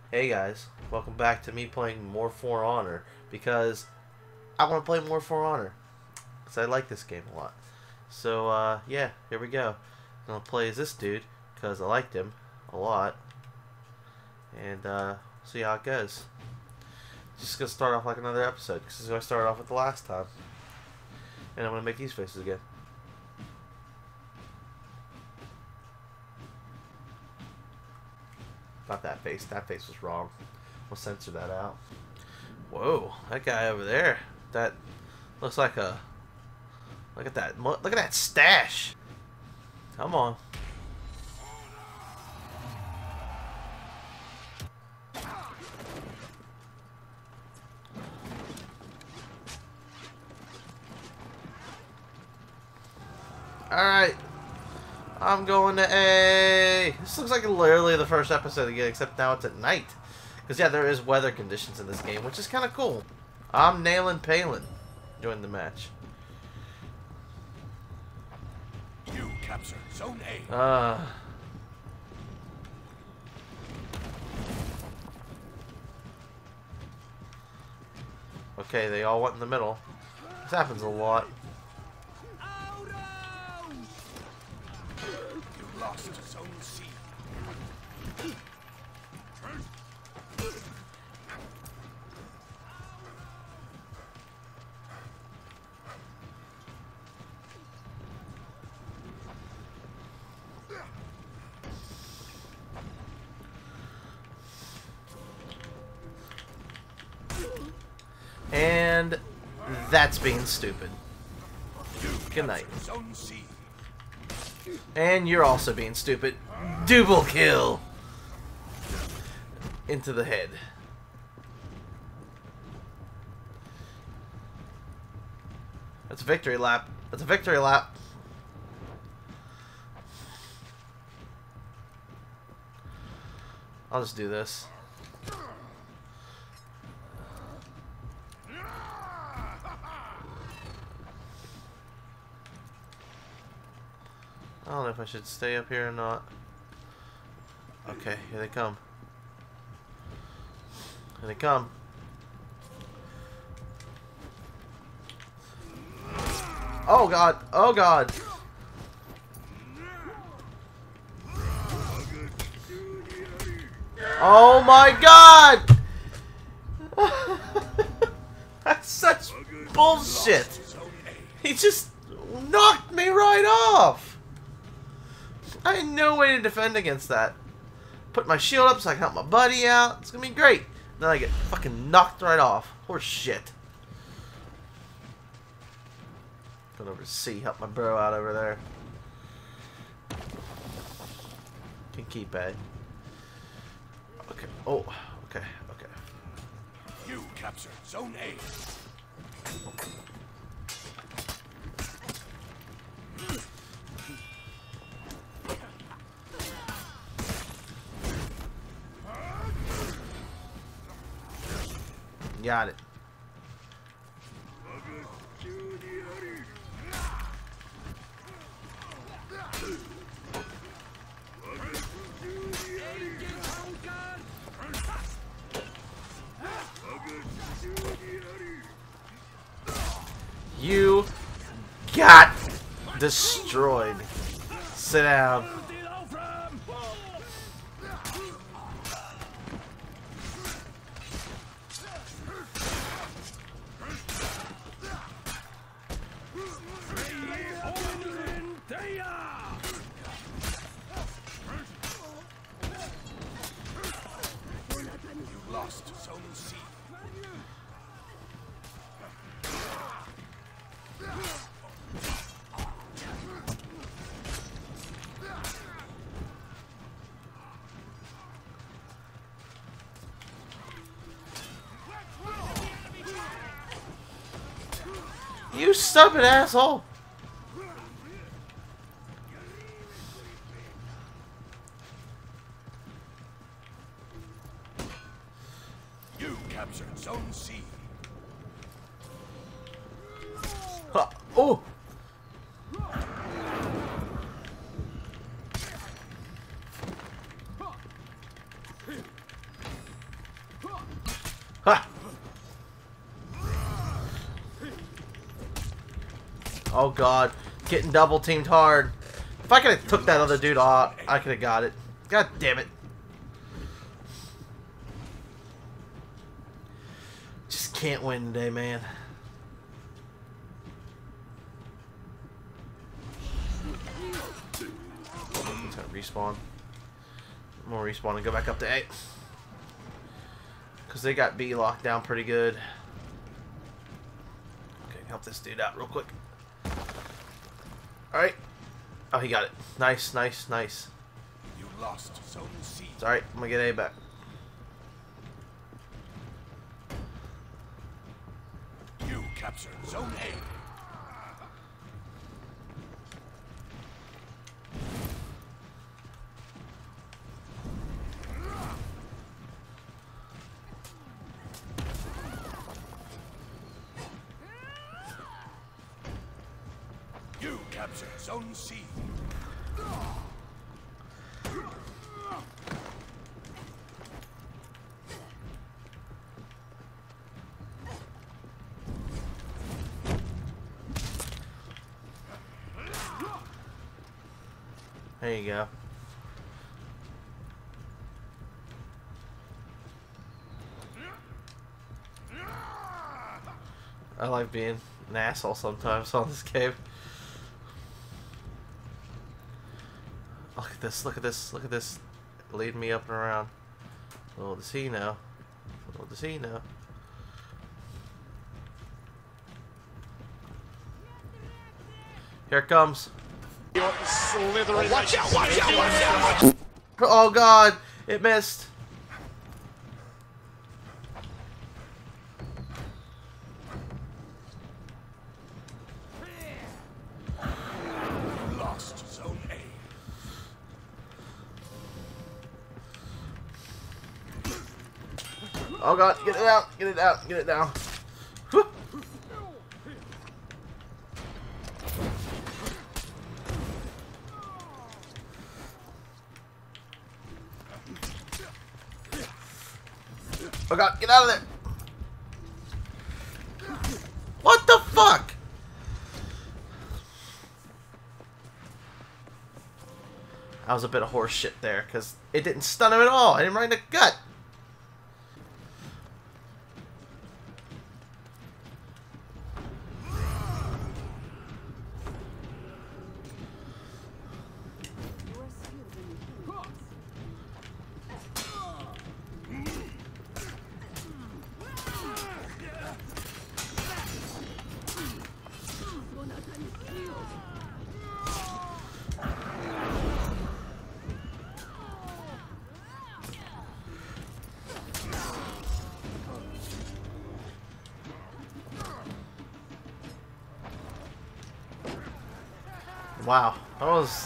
Hey guys, welcome back to me playing more For Honor because I want to play more For Honor because I like this game a lot. So yeah, here we go. I'm gonna play as this dude because I liked him a lot, and see how it goes. Just gonna start off like another episode because this is what I started off with the last time, and I'm gonna make these faces again. Not that face. That face was wrong. We'll censor that out. Whoa, that guy over there. That looks like a. Look at that. Look at that stash. Come on. Alright. I'm going to A. This looks like literally the first episode again, except now it's at night. Because, yeah, there is weather conditions in this game, which is kind of cool. I'm nailing Palin. Join the match. You capture Zone A. Okay, they all went in the middle. This happens a lot. You lost Zone C. And that's being stupid. Good night. Zone C. And you're also being stupid. Double kill. Into the head. That's a victory lap. That's a victory lap. I'll just do this. I don't know if I should stay up here or not. Okay, here they come. Here they come. Oh god! Oh god! Oh my god! That's such bullshit! He just knocked me right off! I had no way to defend against that. Put my shield up so I can help my buddy out. It's gonna be great. Then I get fucking knocked right off. Horse shit. Going over to C, help my bro out over there. Can keep A. Okay. Oh, okay, okay. You capture Zone A. Got it. You got destroyed. Sit down. You lost Zone C. You stupid asshole. You captured Zone C. Oh! Ha! Oh god, getting double teamed hard. If I could have took that other dude off, I could have got it. God damn it. Just can't win today, man. It's gonna respawn. I'm gonna respawn and go back up to A. Because they got B locked down pretty good. Okay, help this dude out real quick. Alright. Oh, he got it. Nice, nice, nice. You lost Zone C. It's alright. I'm gonna get A back. You captured Zone A. You captured Zone C. There you go. I like being an asshole sometimes on this game. Look at this, look at this, look at this. Leading me up and around. Little does he know. Little does he know. Here it comes. Watch out, watch out, watch out! Oh god, it missed. Lost Zone A. Oh god, get it out, get it out, get it down. Whew. Oh god, get out of there! What the fuck? That was a bit of horse shit there, because it didn't stun him at all. I didn't right in the gut. Wow, that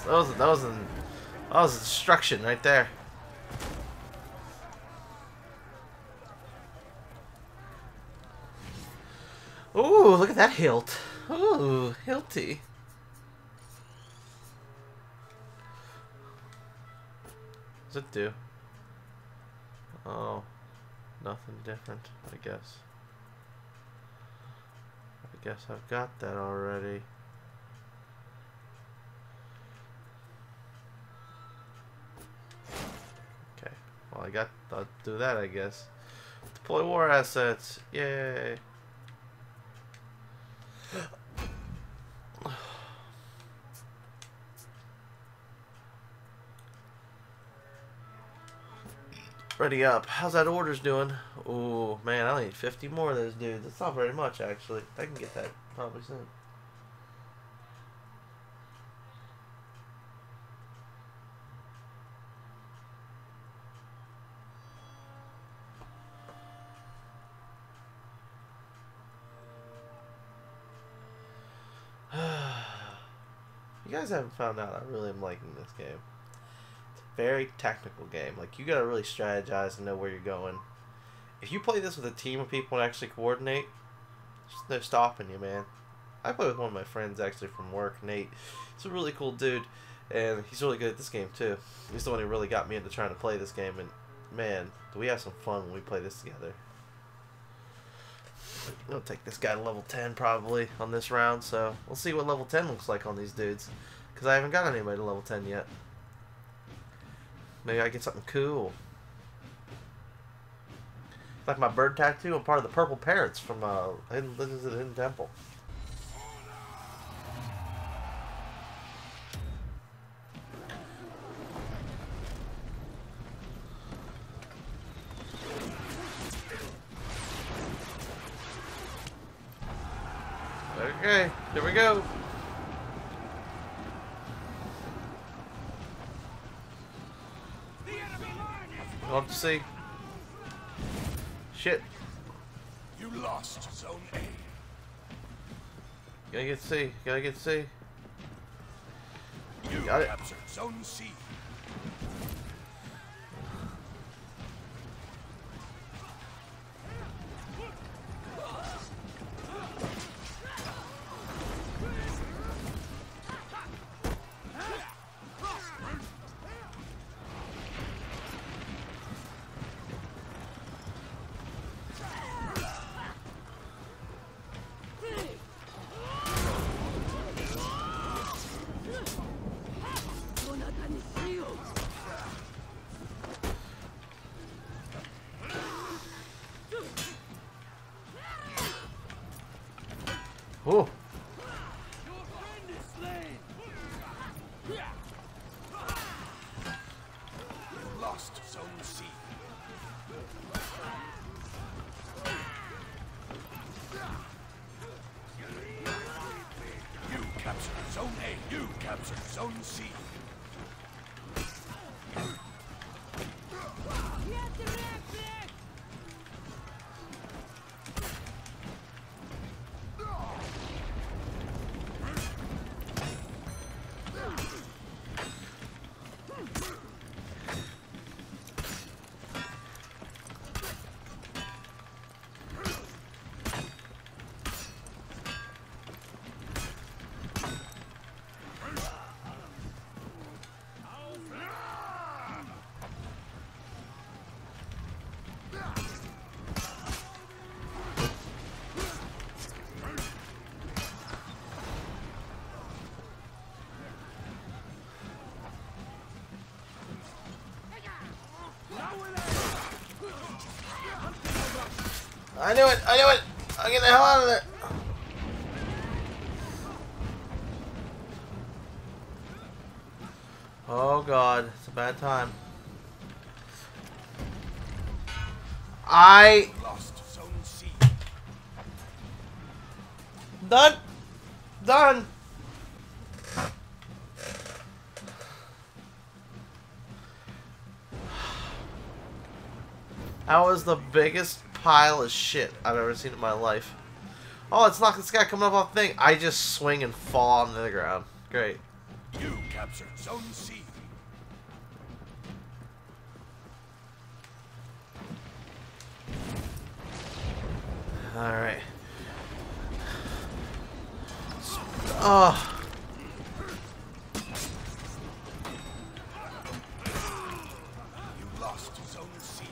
was destruction right there. Ooh, look at that hilt. Ooh, hilty. What's it do? Oh, nothing different, I guess. I guess I've got that already. Okay, well I'll do that, I guess. Deploy war assets, yay! Ready up. How's that orders doing? Ooh, man, I need 50 more of those dudes. That's not very much, actually. I can get that probably soon. You guys haven't found out I really am liking this game. It's a very technical game. Like, you gotta really strategize and know where you're going. If you play this with a team of people and actually coordinate, there's no stopping you, man. I play with one of my friends actually from work, Nate. He's a really cool dude, and he's really good at this game too. He's the one who really got me into trying to play this game, and man, do we have some fun when we play this together. I'll take this guy to level 10 probably on this round, so we'll see what level 10 looks like on these dudes. Because I haven't got anybody to level 10 yet. Maybe I get something cool. Like my bird tattoo, I'm part of the Purple Parrots from Legends of the Hidden Temple. Okay, here we go. We'll have to see. Shit. You lost Zone A. Gotta get C. Gotta get C. You Got it. captured Zone C. Oh. You lost Zone C. You captured Zone A. You captured Zone C. I knew it! I knew it! I'll get the hell out of there! Oh god, it's a bad time. I Lost Zone C. done. Done. That was the biggest pile of shit I've ever seen in my life. Oh, it's not this guy coming up off the thing. I just swing and fall onto the ground. Great. You captured Zone C. Alright. Oh. You lost Zone C.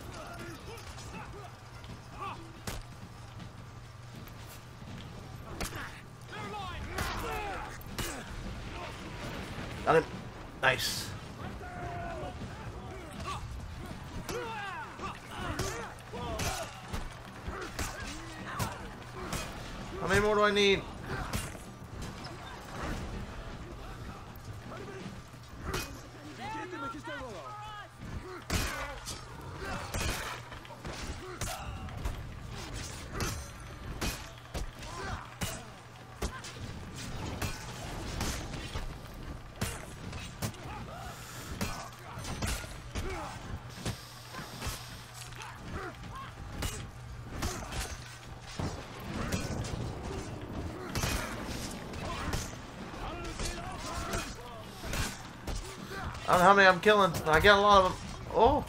Got him. Nice. How many more do I need? I don't know how many I'm killing. I got a lot of them. Oh.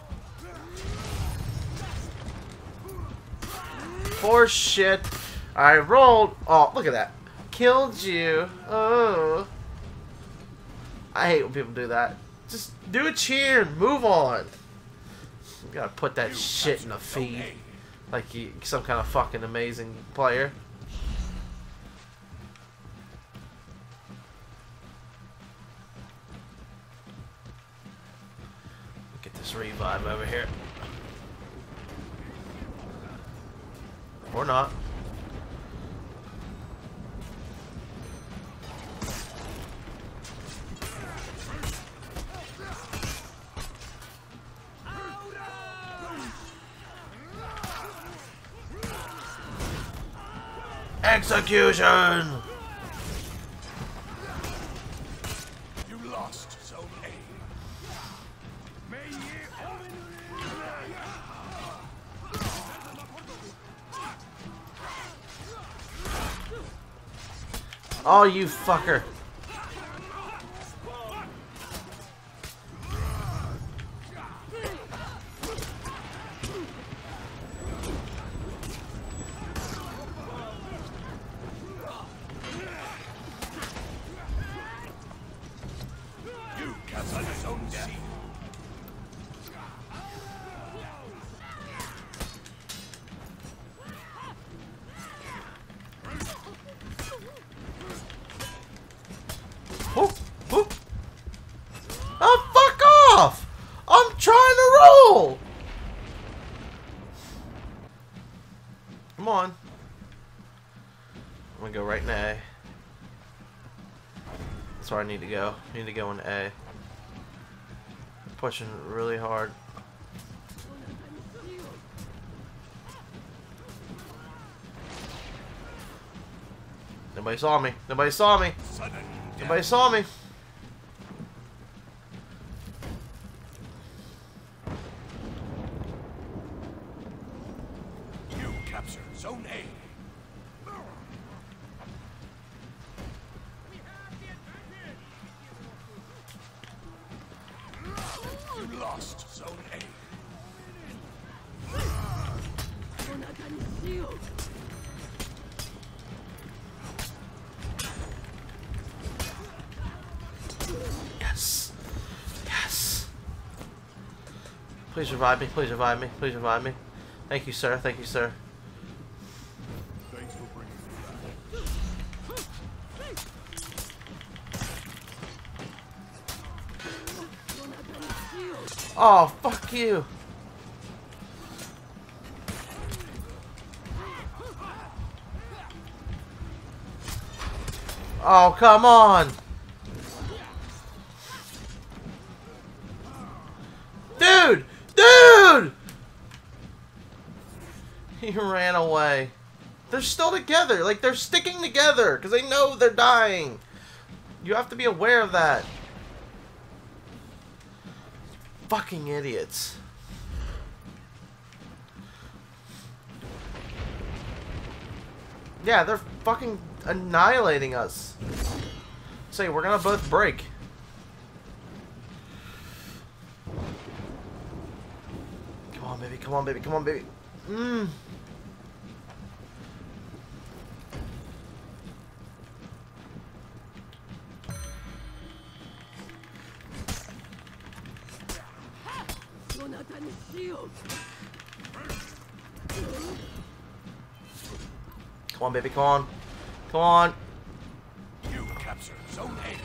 Poor shit. I rolled. Oh, look at that. Killed you. Oh. I hate when people do that. Just do a cheer and move on. You gotta put that shit in the feed. like he's some kind of fucking amazing player. Get this revive over here. Or not. Execution! You lost Zone A. Oh, you fucker. You captured Zone C. Whoop, whoop. Oh, fuck off! I'm trying to roll! Come on. I'm gonna go right in A. That's where I need to go. I need to go in A. Pushing really hard. Nobody saw me. Nobody saw me. Nobody saw me. You captured Zone A. You lost Zone A. Yes. Yes. Please revive me. Please revive me. Please revive me. Thank you, sir. Thank you, sir. Thanks for bringing me back. Oh, fuck you. Oh, come on. Dude! Dude! He ran away. They're still together. Like, they're sticking together because they know they're dying. You have to be aware of that. Fucking idiots. Yeah, they're fucking annihilating us. Say, we're gonna both break. Come on, baby. Come on, baby. Come on, baby. Mmm. Come on, baby. Come on. Come on. You captured Zone A.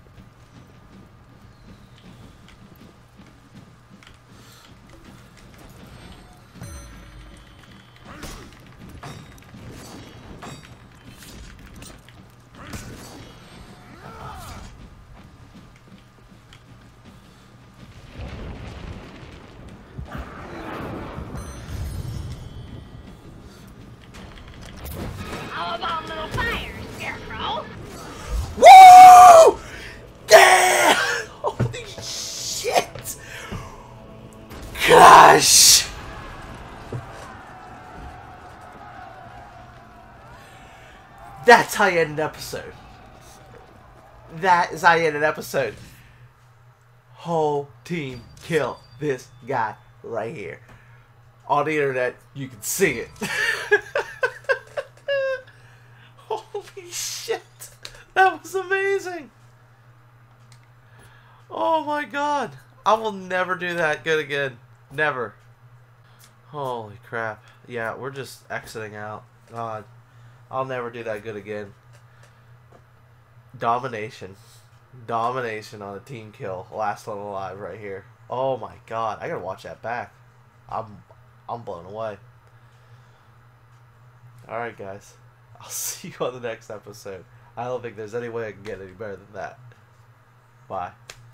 How about a little fire, Scarecrow? Woo! Yeah! Holy shit! Gosh! That's how you end an episode. That is how you end an episode. Whole team kill this guy right here. On the internet, you can see it. Holy shit! That was amazing! Oh my god. I will never do that good again. Never. Holy crap. Yeah, we're just exiting out. God, I'll never do that good again. Domination. Domination on a team kill. Last one alive right here. Oh my god. I gotta watch that back. I'm blown away. Alright guys. I'll see you on the next episode. I don't think there's any way I can get any better than that. Bye.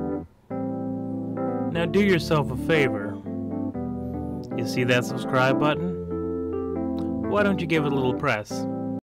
Now do yourself a favor. You see that subscribe button? Why don't you give it a little press?